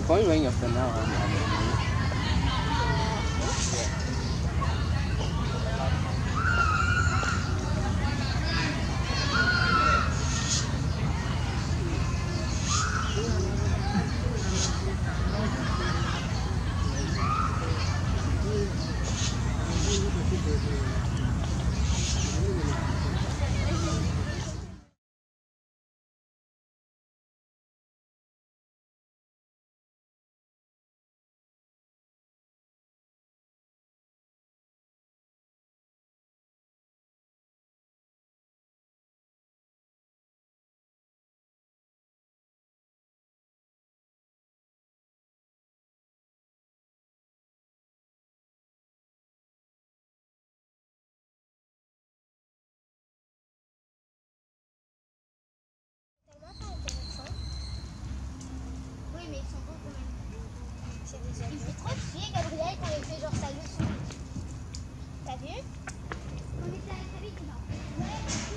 probably ring up the now. Oui, mais ils sont beaux quand même. Il fait trop chier, Gabriel, quand il fait genre sa leçon. T'as vu? On était à la cabine, non? Ouais.